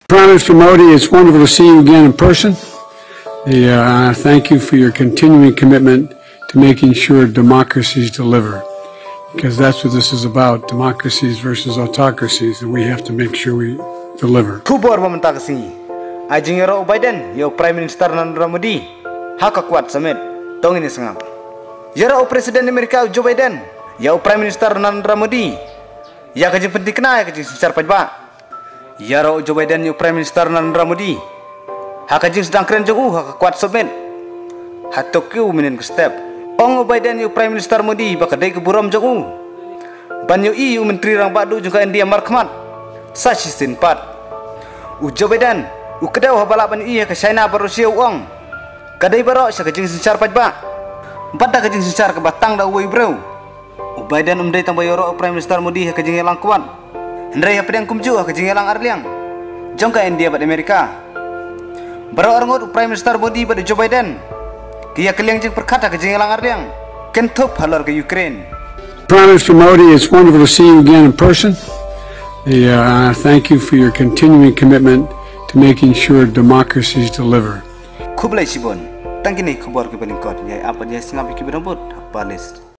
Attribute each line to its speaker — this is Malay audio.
Speaker 1: Prime Minister Modi, it's wonderful to see you again in person. Thank you for your continuing commitment to making sure democracies deliver, because that's what this is about, democracies versus autocracies, and we have to make sure we deliver.
Speaker 2: Kubur meminta kesini. Ajing Joe Biden, yo Prime Minister Narendra Modi, hak kuat samit, tong ini sengap. Yara Presiden Amerika Joe Biden, yo Prime Minister Narendra Modi, ya kajing penting kena ya kajing secara pajba. Yara Joe Biden, yo Prime Minister Narendra Modi, hak kajing sedang keren jogu hak kuat samit, hak Tokyo minin ke step. Ong Biden yo Prime Minister Modi bakadai ke buram jogu. Banyo EU Menteri Rang Badu juga India Markmat, sashi sinpat. Joe Biden, kedai balap ban iya ke China Rusia uang. Kadai barok sa kajing secara pajba. Pada kajing secara ke batang da uwi bro. Biden umdai tambah yoro Prime Minister Modi kajing elang kuat. Hendrai apa yang kumju kajing elang arliang. Jongka India pada Amerika. Barok arngot Prime Minister Modi pada Joe Biden. Kia keliang jing perkata kajing elang arliang. Kentup halar ke Ukraine.
Speaker 1: Prime Minister Modi, it's wonderful to see you again in person. Thank you for your continuing commitment to making sure democracies deliver.
Speaker 2: Kublai Sibon, tangkini kubur ke Belingkot, ya apa dia singap iki berambut, apa list.